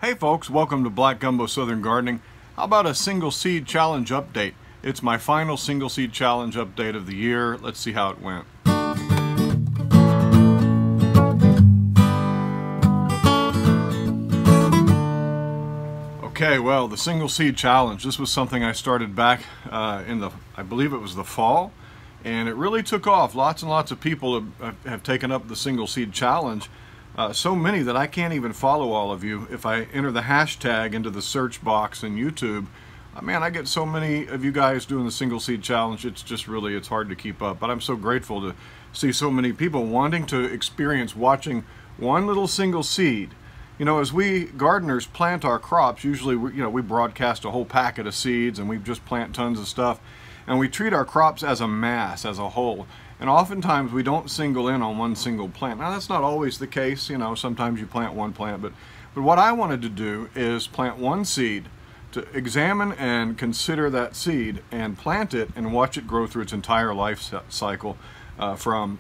Hey folks, welcome to Black Gumbo Southern Gardening. How about a single seed challenge update? It's my final single seed challenge update of the year. Let's see how it went. Okay, well, the single seed challenge, this was something I started back I believe it was the fall, and it really took off. Lots and lots of people have taken up the single seed challenge. So many that I can't even follow all of you. If I enter the hashtag into the search box in YouTube, man, I get so many of you guys doing the single seed challenge. It's just really, it's hard to keep up. But I'm so grateful to see so many people wanting to experience watching one little single seed. You know, as we gardeners plant our crops, usually we broadcast a whole packet of seeds and we just plant tons of stuff. And we treat our crops as a mass, as a whole. And oftentimes we don't single in on one single plant. Now that's not always the case, you know, sometimes you plant one plant, but what I wanted to do is plant one seed, to examine and consider that seed and plant it and watch it grow through its entire life cycle, from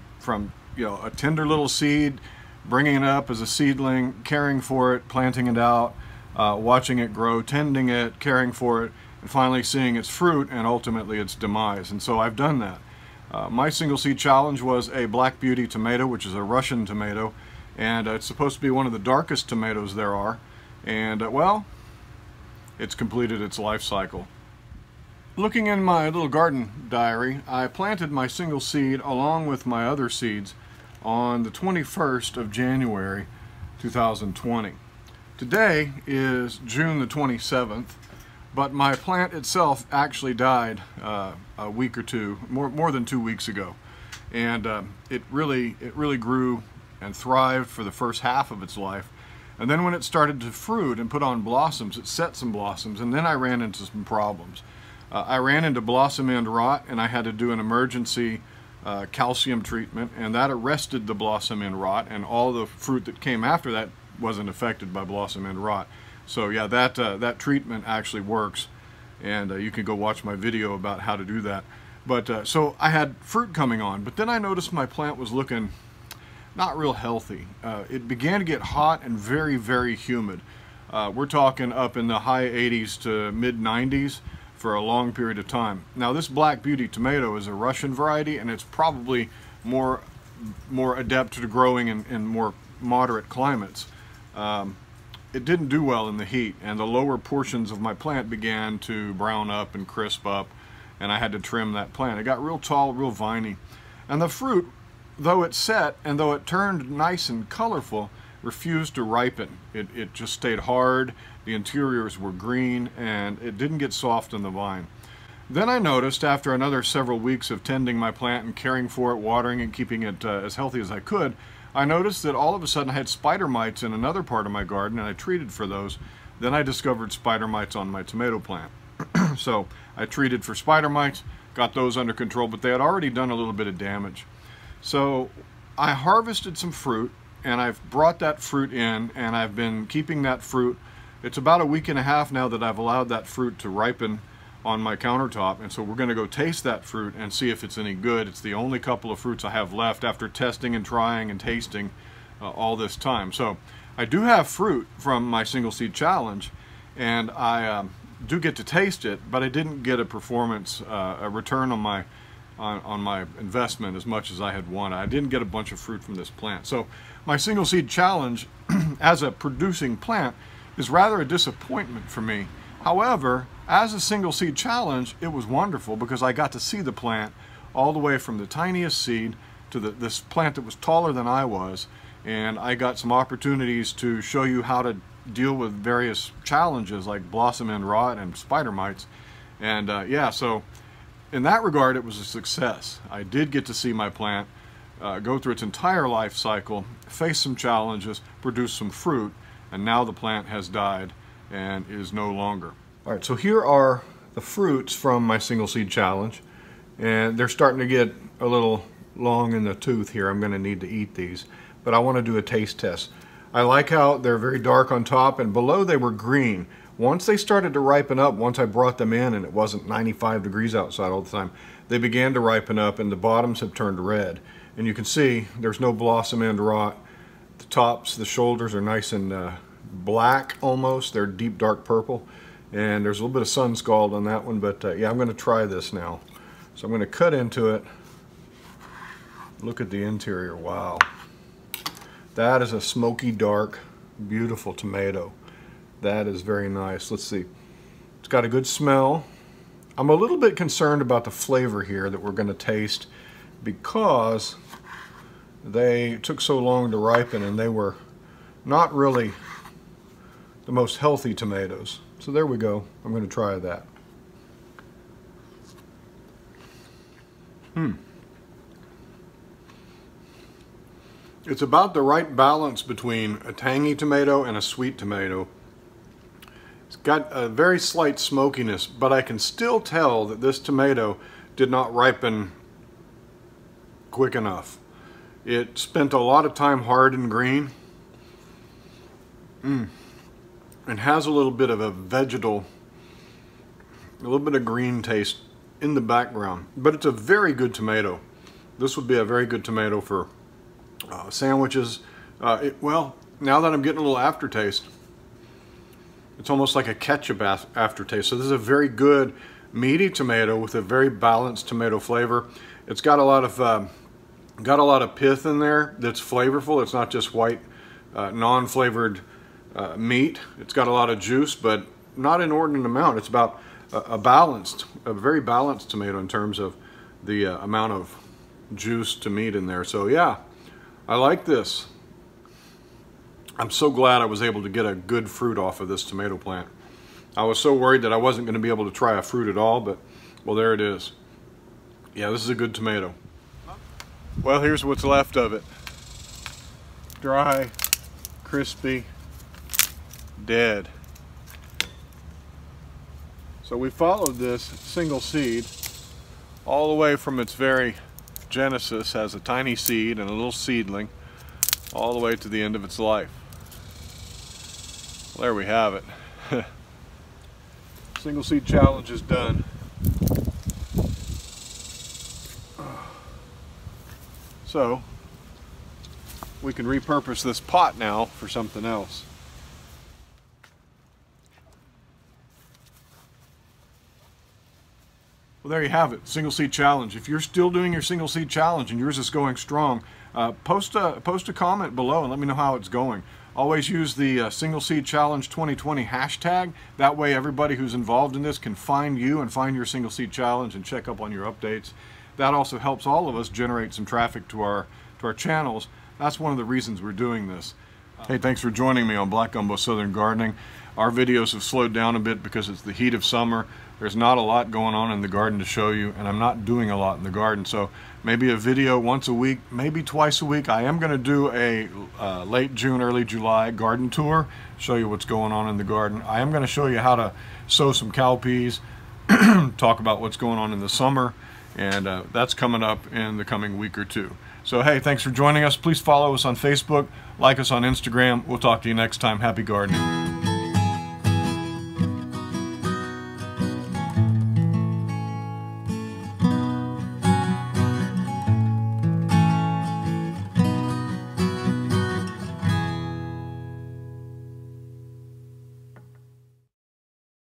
a tender little seed, bringing it up as a seedling, caring for it, planting it out, watching it grow, tending it, caring for it, and finally seeing its fruit and ultimately its demise. And so I've done that. My single seed challenge was a Black Beauty tomato, which is a Russian tomato, and it's supposed to be one of the darkest tomatoes there are. And well, it's completed its life cycle. Looking in my little garden diary, I planted my single seed along with my other seeds on the 21st of January 2020. Today is June the 27th. But my plant itself actually died a week or two, more than 2 weeks ago, and it really grew and thrived for the first half of its life. And then when it started to fruit and put on blossoms, it set some blossoms, and then I ran into some problems. I ran into blossom end rot, and I had to do an emergency calcium treatment, and that arrested the blossom end rot, and all the fruit that came after that wasn't affected by blossom end rot. So yeah, that treatment actually works, and you can go watch my video about how to do that. But so I had fruit coming on, but then I noticed my plant was looking not real healthy. It began to get hot and very, very humid. We're talking up in the high 80s to mid 90s for a long period of time. Now this Black Beauty tomato is a Russian variety, and it's probably more adept to growing in more moderate climates. It didn't do well in the heat, and the lower portions of my plant began to brown up and crisp up, and I had to trim that plant. It got real tall, real viney. And the fruit, though it set and though it turned nice and colorful, refused to ripen. It just stayed hard, the interiors were green, and it didn't get soft in the vine. Then I noticed, after another several weeks of tending my plant and caring for it, watering and keeping it as healthy as I could, I noticed that all of a sudden I had spider mites in another part of my garden, and I treated for those. Then I discovered spider mites on my tomato plant. So I treated for spider mites, got those under control, but they had already done a little bit of damage. So I harvested some fruit, and I've brought that fruit in, and I've been keeping that fruit. It's about a week and a half now that I've allowed that fruit to ripen on my countertop, and so we're going to go taste that fruit and see if it's any good. It's the only couple of fruits I have left after testing and trying and tasting all this time. So I do have fruit from my single seed challenge, and I do get to taste it, but I didn't get a performance, a return on my investment as much as I had wanted. I didn't get a bunch of fruit from this plant. So my single seed challenge as a producing plant is rather a disappointment for me. However, as a single seed challenge, it was wonderful because I got to see the plant all the way from the tiniest seed to this plant that was taller than I was, and I got some opportunities to show you how to deal with various challenges like blossom end rot and spider mites. And yeah, so in that regard, it was a success. I did get to see my plant go through its entire life cycle, face some challenges, produce some fruit, and now the plant has died and is no longer. All right, so here are the fruits from my single seed challenge, and they're starting to get a little long in the tooth here. I'm going to need to eat these, but I want to do a taste test. I like how they're very dark on top, and below they were green. Once they started to ripen up, once I brought them in and it wasn't 95 degrees outside all the time, they began to ripen up and the bottoms have turned red. And you can see there's no blossom end rot. The tops, the shoulders are nice and black almost. They're deep dark purple, and there's a little bit of sun scald on that one, but yeah, I'm going to try this now. So I'm going to cut into it. Look at the interior. Wow. That is a smoky dark, beautiful tomato. That is very nice. Let's see. It's got a good smell. I'm a little bit concerned about the flavor here that we're going to taste because they took so long to ripen and they were not really the most healthy tomatoes. So there we go. I'm going to try that. It's about the right balance between a tangy tomato and a sweet tomato. It's got a very slight smokiness, but I can still tell that this tomato did not ripen quick enough. It spent a lot of time hard and green, and has a little bit of a vegetal, a little bit of green taste in the background. But it's a very good tomato. This would be a very good tomato for sandwiches. Well, now that I'm getting a little aftertaste, it's almost like a ketchup aftertaste. So this is a very good meaty tomato with a very balanced tomato flavor. It's got a lot of pith in there that's flavorful. It's not just white, non-flavored meat. It's got a lot of juice, but not an inordinate amount. It's about a very balanced tomato in terms of the amount of juice to meat in there. So yeah, I like this. I'm so glad I was able to get a good fruit off of this tomato plant. I was so worried that I wasn't going to be able to try a fruit at all, but well, there it is. Yeah, this is a good tomato. Well, here's what's left of it. Dry, crispy, dead. So we followed this single seed all the way from its very genesis as a tiny seed and a little seedling all the way to the end of its life. Well, there we have it. Single seed challenge is done. So we can repurpose this pot now for something else. Well, there you have it, single seed challenge. If you're still doing your single seed challenge and yours is going strong, post a comment below and let me know how it's going. Always use the single seed challenge 2020 hashtag. That way everybody who's involved in this can find you and find your single seed challenge and check up on your updates. That also helps all of us generate some traffic to our channels. That's one of the reasons we're doing this. Hey, thanks for joining me on Black Gumbo Southern Gardening. Our videos have slowed down a bit because it's the heat of summer. There's not a lot going on in the garden to show you, and I'm not doing a lot in the garden. So maybe a video once a week, maybe twice a week. I am going to do a late June, early July garden tour, show you what's going on in the garden. I am going to show you how to sow some cowpeas, talk about what's going on in the summer, and that's coming up in the coming week or two. So hey, thanks for joining us. Please follow us on Facebook, like us on Instagram. We'll talk to you next time. Happy gardening.